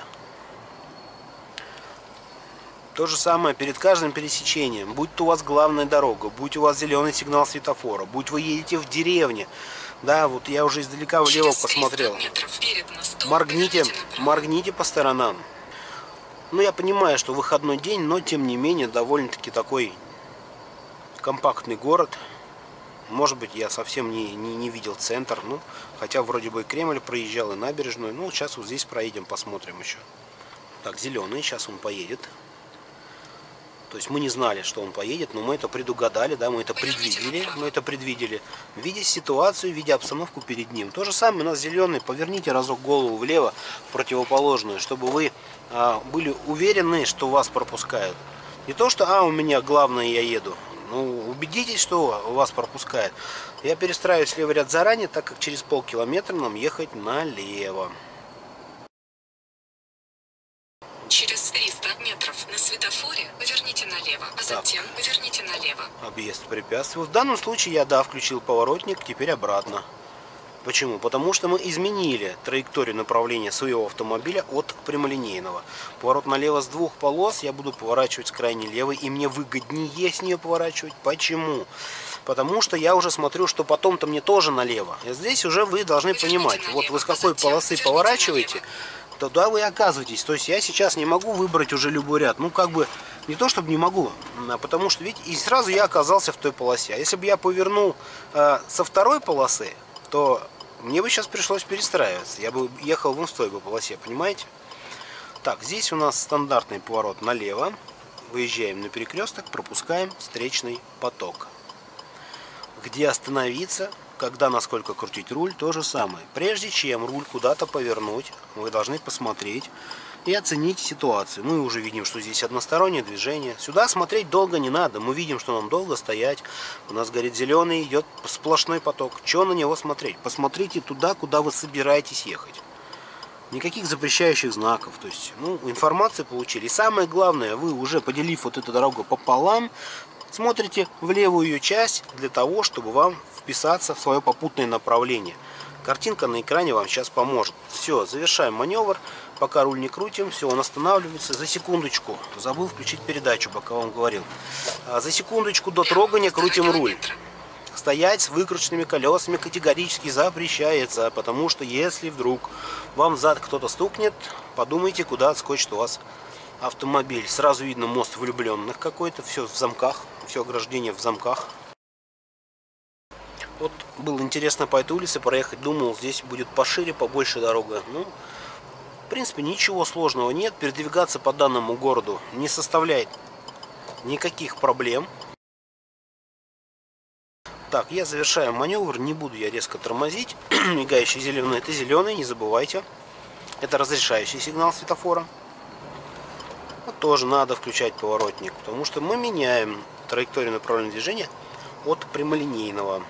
То же самое перед каждым пересечением. Будь то у вас главная дорога, будь у вас зеленый сигнал светофора, будь вы едете в деревне. Да, вот я уже издалека влево посмотрел. Моргните, моргните по сторонам. Ну, я понимаю, что выходной день, но тем не менее довольно-таки такой компактный город. Может быть, я совсем не, не, не видел центр. Ну, хотя вроде бы и Кремль проезжал, и набережную. Ну, сейчас вот здесь проедем, посмотрим еще. Так, зеленый, сейчас он поедет. То есть мы не знали, что он поедет, но мы это предугадали, да, мы это предвидели, мы это предвидели, видя ситуацию, видя обстановку перед ним. То же самое у нас зеленый, поверните разок голову влево, в противоположную, чтобы вы а, были уверены, что вас пропускают. Не то, что, а, у меня главное, я еду. Ну, убедитесь, что вас пропускает. Я перестраиваюсь в левый ряд заранее, так как через полкилометра нам ехать налево. Через триста метров на светофоре поверните налево, а затем так. поверните налево. Объезд препятствий. В данном случае я, да, включил поворотник, теперь обратно. Почему? Потому что мы изменили траекторию направления своего автомобиля от прямолинейного. Поворот налево с двух полос, я буду поворачивать с крайней левой, и мне выгоднее с нее поворачивать. Почему? Потому что я уже смотрю, что потом-то мне тоже налево. И здесь уже вы должны поверните понимать, налево, вот вы с какой полосы поворачиваете, налево. Туда вы оказываетесь. То есть я сейчас не могу выбрать уже любой ряд. Ну, как бы, не то чтобы не могу, а потому что, видите, и сразу я оказался в той полосе. А если бы я повернул э, со второй полосы, то мне бы сейчас пришлось перестраиваться. Я бы ехал вон в той бы полосе, понимаете? Так, здесь у нас стандартный поворот налево. Выезжаем на перекресток, пропускаем встречный поток. Где остановиться? Когда, насколько крутить руль, то же самое. Прежде чем руль куда-то повернуть, вы должны посмотреть и оценить ситуацию. Мы уже видим, что здесь одностороннее движение. Сюда смотреть долго не надо. Мы видим, что нам долго стоять. У нас горит зеленый, идет сплошной поток. Чего на него смотреть? Посмотрите туда, куда вы собираетесь ехать. Никаких запрещающих знаков. То есть, ну, информацию получили. И самое главное, вы уже поделив вот эту дорогу пополам, смотрите в левую ее часть для того, чтобы вам вписаться в свое попутное направление. Картинка на экране вам сейчас поможет. Все, завершаем маневр. Пока руль не крутим, все, он останавливается. За секундочку, забыл включить передачу, пока вам говорил. За секундочку до трогания крутим руль. Стоять с выкрученными колесами категорически запрещается, потому что если вдруг вам зад кто-то стукнет, подумайте, куда отскочит у вас автомобиль. Сразу видно мост влюбленных какой-то, все в замках, все ограждение в замках. Вот было интересно по этой улице проехать, думал, здесь будет пошире, побольше дорога. Ну, в принципе, ничего сложного нет, передвигаться по данному городу не составляет никаких проблем. Так, я завершаю маневр, не буду я резко тормозить. Мигающий зеленый — это зеленый, не забывайте. Это разрешающий сигнал светофора. Вот тоже надо включать поворотник, потому что мы меняем траекторию направления движения от прямолинейного.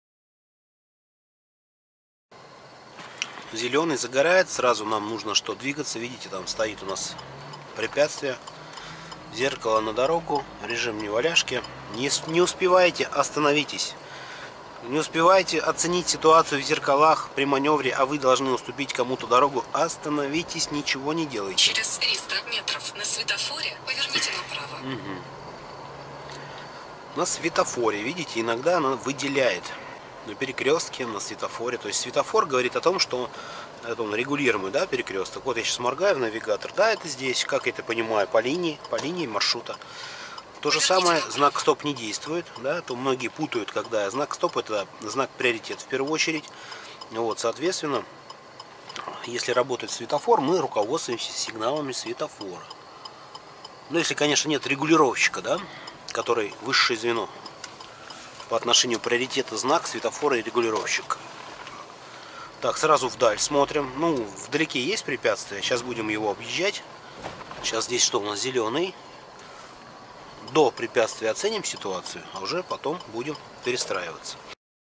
Зеленый загорает, сразу нам нужно что? Двигаться. Видите, там стоит у нас препятствие. Зеркало на дорогу, режим неваляшки. Не, не успеваете, остановитесь. Не успеваете оценить ситуацию в зеркалах при маневре, а вы должны уступить кому-то дорогу. Остановитесь, ничего не делайте. Через триста метров на светофоре поверните направо. Угу. на светофоре, видите, иногда она выделяет на перекрестке, на светофоре. То есть светофор говорит о том, что это он регулируемый, да, перекресток. Вот я сейчас моргаю в навигатор, да, это здесь, как я это понимаю, по линии, по линии маршрута. То же самое, знак стоп не действует, да, то многие путают, когда знак стоп это знак приоритет в первую очередь. Вот, соответственно, если работает светофор, мы руководствуемся сигналами светофора. Ну, если, конечно, нет регулировщика, да, который высшее звено по отношению приоритета знак светофора и регулировщик. Так, сразу вдаль смотрим. Ну, вдалеке есть препятствие. Сейчас будем его объезжать. Сейчас здесь что у нас? Зеленый. До препятствия оценим ситуацию, а уже потом будем перестраиваться.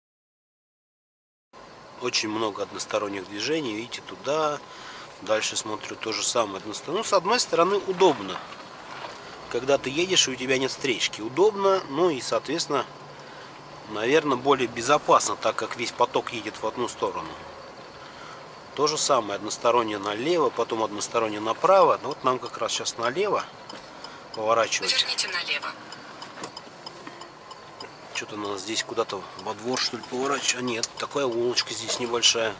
Очень много односторонних движений. Видите, туда. Дальше смотрю то же самое. Ну, с одной стороны, удобно. Когда ты едешь и у тебя нет встречки. Удобно, ну и, соответственно, наверное, более безопасно, так как весь поток едет в одну сторону. То же самое, одностороннее налево, потом одностороннее направо. Ну, вот нам как раз сейчас налево поворачивать. Поверните налево. Что-то надо здесь куда-то во двор, что ли, поворачивать. А нет, такая улочка здесь небольшая.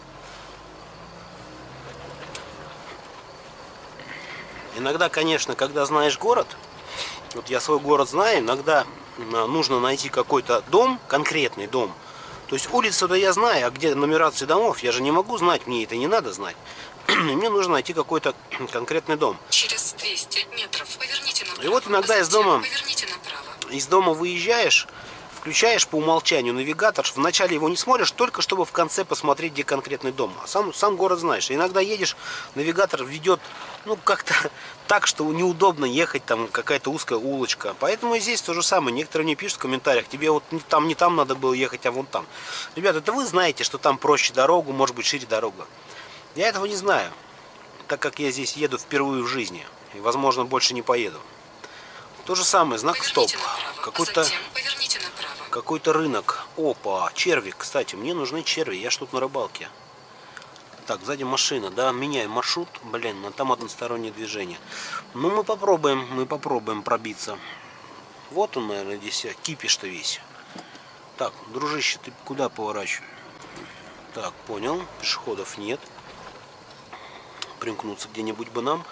Иногда, конечно, когда знаешь город, вот я свой город знаю, иногда нужно найти какой-то дом, конкретный дом. То есть улицу-то я знаю, а где нумерации домов, я же не могу знать, мне это не надо знать. Мне нужно найти какой-то конкретный дом. Через двести метров поверните направо. И вот иногда а из дома, поверните направо. из дома выезжаешь, включаешь по умолчанию навигатор, вначале его не смотришь, только чтобы в конце посмотреть, где конкретный дом. А сам, сам город знаешь. Иногда едешь, навигатор ведет, ну, как-то так, что неудобно ехать, там какая-то узкая улочка. Поэтому и здесь то же самое. Некоторые мне пишут в комментариях, тебе вот не там, не там надо было ехать, а вон там. Ребята, это вы знаете, что там проще дорогу, может быть шире дорога. Я этого не знаю, так как я здесь еду впервые в жизни. И, возможно, больше не поеду. То же самое, знак стоп. Какой-то... Какой-то рынок. Опа, черви. Кстати, мне нужны черви. Я ж тут на рыбалке. Так, сзади машина. Да, меняем маршрут. Блин, а там одностороннее движение. Ну, мы попробуем. Мы попробуем пробиться. Вот он, наверное, здесь кипиш-то весь. Так, дружище, ты куда поворачиваешь? Так, понял. Пешеходов нет. Примкнуться где-нибудь бы нам.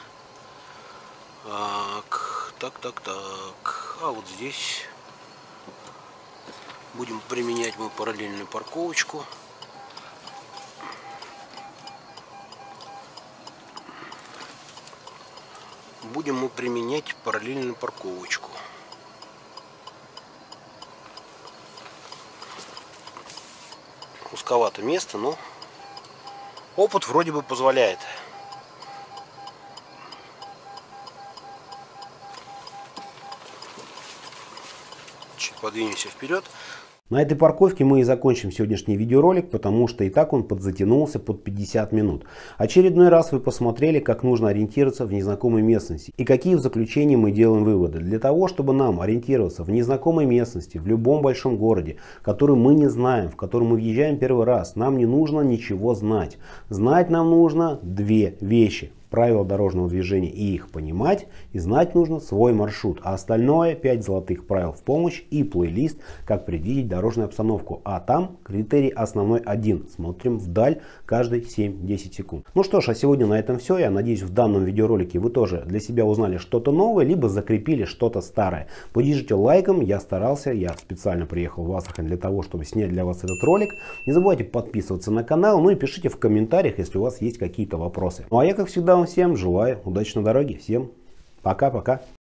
Так, так, так, так. А вот здесь... Будем применять мы параллельную парковочку. Будем мы применять параллельную парковочку. Узковато место, но опыт вроде бы позволяет. Чуть подвинемся вперед. На этой парковке мы и закончим сегодняшний видеоролик, потому что и так он подзатянулся под пятьдесят минут. Очередной раз вы посмотрели, как нужно ориентироваться в незнакомой местности и какие в заключении мы делаем выводы. Для того, чтобы нам ориентироваться в незнакомой местности, в любом большом городе, который мы не знаем, в который мы въезжаем первый раз, нам не нужно ничего знать. Знать нам нужно две вещи. Правила дорожного движения и их понимать, и знать нужно свой маршрут. А остальное пять золотых правил в помощь и плейлист, как предвидеть дорожную обстановку. А там критерий основной один. Смотрим вдаль каждые семь-десять секунд. Ну что ж, а сегодня на этом все. Я надеюсь, в данном видеоролике вы тоже для себя узнали что-то новое, либо закрепили что-то старое. Поддержите лайком, я старался, я специально приехал в Астрахань для того, чтобы снять для вас этот ролик. Не забывайте подписываться на канал, ну и пишите в комментариях, если у вас есть какие-то вопросы. Ну а я, как всегда, всем желаю удачной дороги. Всем пока-пока.